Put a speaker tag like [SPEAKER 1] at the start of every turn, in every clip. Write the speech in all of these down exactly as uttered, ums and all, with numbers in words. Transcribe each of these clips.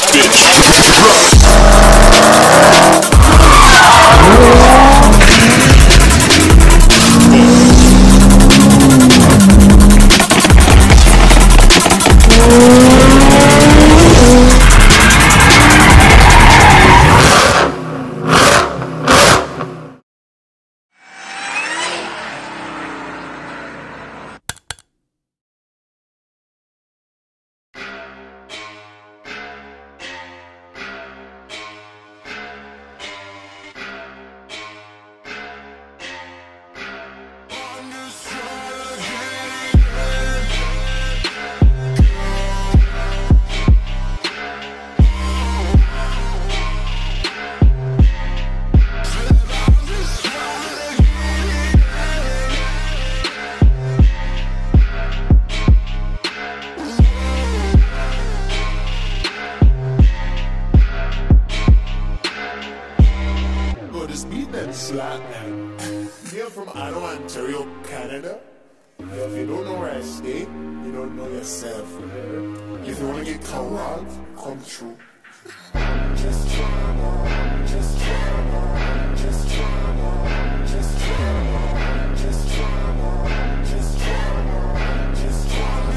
[SPEAKER 1] Here from Ottawa, Ontario, Canada. If you don't know where I stay, you don't know yourself. If you want to get corrupt, come true. I'm just trying, I'm just trying, I'm just trying, I'm just trying, I'm just trying, I'm just trying, I'm just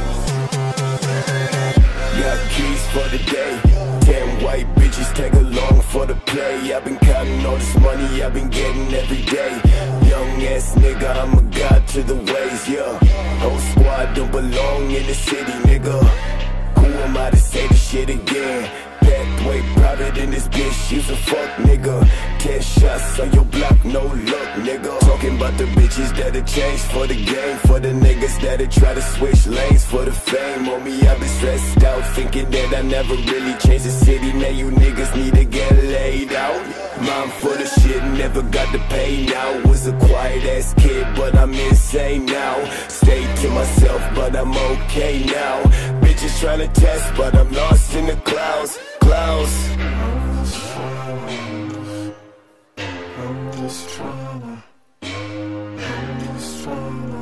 [SPEAKER 1] trying.
[SPEAKER 2] Got keys for the day. Ten white bitches tag along for the play. I've been counting all this money I've been getting every day. Young ass nigga, I'm a god to the ways, yeah. Whole squad don't belong in the city, nigga. Who am I to say the shit again? Packed way private in this bitch, you's a fuck nigga. Ten shots on your block, no luck, nigga. Talking about the bitches that'll change for the game, for the niggas that'll try to switch lanes for the fame. On me, I've been stressed out, thinking that I never really changed the city. Now you niggas need to get laid out. Mom full of shit, never got to pay now. Was a quiet ass kid, but I'm insane now. Stay to myself, but I'm okay now. Bitches trying to test, but I'm lost in the clouds. Clouds.
[SPEAKER 1] I'm just trying, I'm just trying,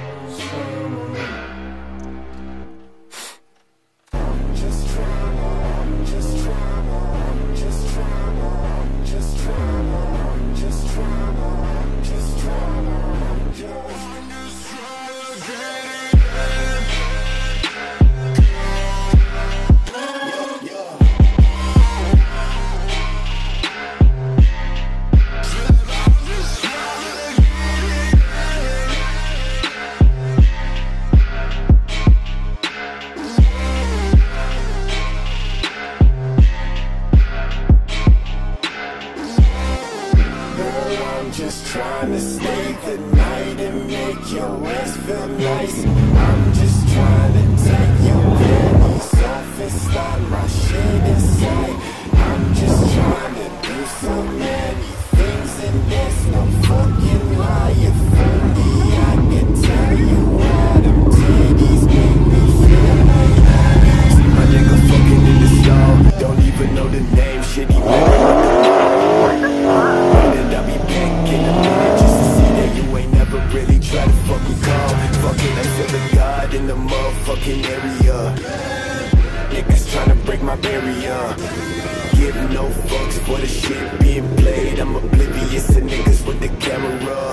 [SPEAKER 1] I'm just trying, I'm just trying, I'm just trying, I'm just trying, I'm just trying, I'm just trying, I'm just Just trying to stay the night and make your ass feel nice. I'm just trying to take your panties off and start my shit inside. I'm just trying to do so many things and there's no fucking lie. If only I can tell you why them titties make me feel like that.
[SPEAKER 2] See my nigga fucking in the stall, don't even know the name, shit he better. Really try to fucking call. Fucking I feel the God in the motherfucking area. Niggas tryna break my barrier. Give no fucks for the shit being played. I'm oblivious to niggas with the camera.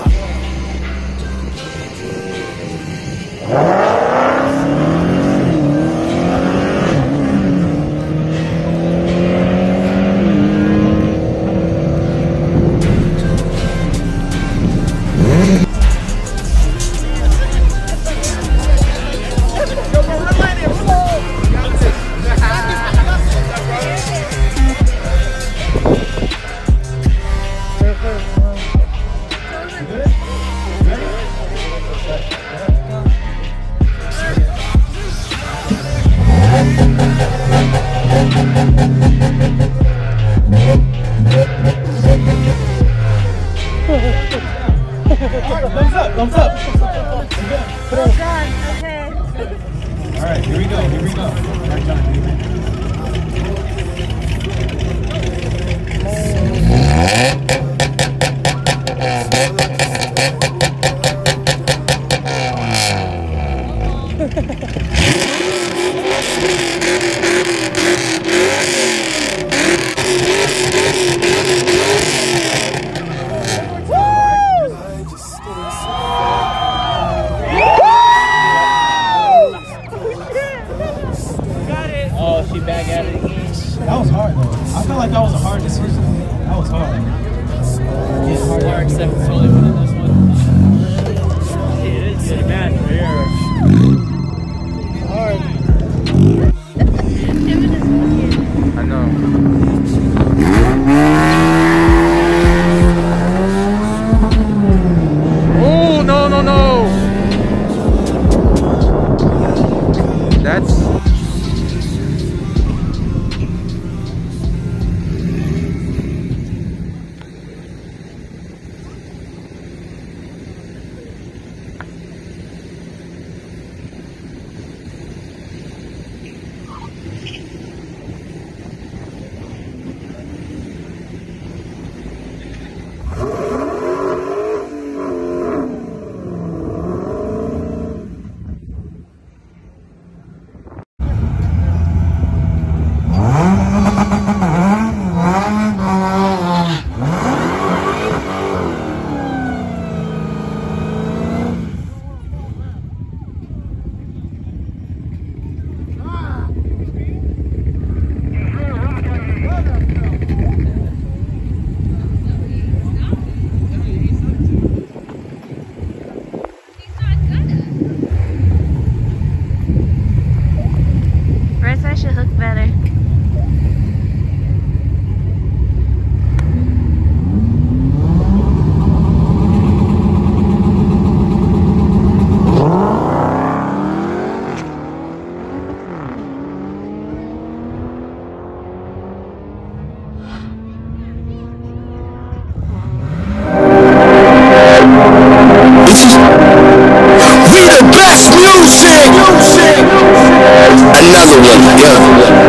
[SPEAKER 3] Thumbs up! Well done, okay. Alright, here we go, here we go. Right, John, here we go. That was hard though. I felt like that was a hard decision. That was hard.
[SPEAKER 4] It's hard, except it's only one of this one. It is so bad for here. Hard. I know. Oh no no no! That's.
[SPEAKER 2] Another one, yeah.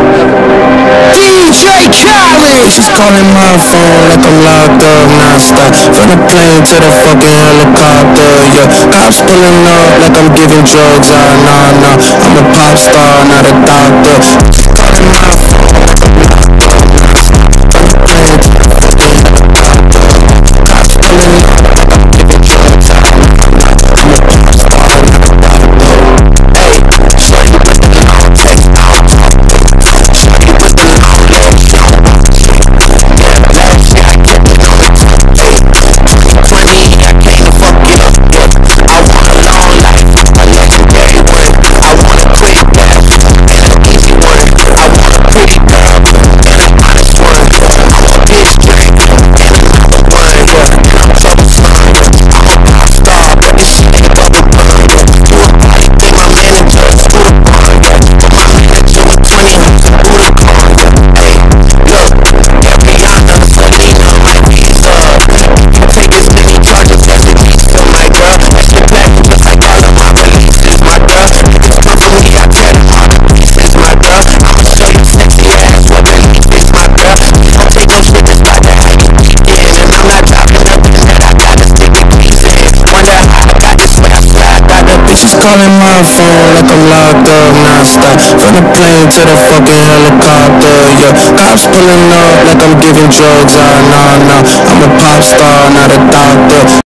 [SPEAKER 2] D J Khaled! She's calling my phone like I'm locked up non-stop. From the plane to the fucking helicopter, yeah. Cops pulling up like I'm giving drugs, ah, nah, nah. I'm a pop star, not a doctor. She's calling my phone like I'm locked up non-stop. From the plane to the fucking helicopter. Cops pulling up like I'm giving drugs, ah, nah, nah. I'm a pop star, not a doctor. Hey, show you with the long text, I don't talk to you. Show you with the long legs, you don't want to see. Yeah, last year I kept it on the top. Hey, twenty, I came to fuck it up. Yeah, I want a long life, a legendary one. I want a quick death and an easy one. I want a pretty girl and an honest one. I want this drink and another one. Yeah, and I'm troublesome. I'm a pop star, but this shit ain't bubble bun. Yeah, do a party, be my manager, screw the bar. Yeah, but my manager was twenty, who's a booty car. Yeah, hey, look, Ariana, Selena, my visa. You take as many charges as it needs to, my girl. That shit black just like all of my releases, my girl. Niggas come for me, I tear them all to pieces, my girl. I'ma show you sexy ass what belief is, my girl. You don't take no shit that's about to how you weekend. And I'm not dropping nothing that I gotta stick with keys in. Wonder how I got this way, I swear I got the bitches calling my phone like I'm locked up non-stop. From the plane to the fucking helicopter, yeah. Cops pulling up like I'm giving drugs, ah, nah, nah. I'm a pop star, not a doctor.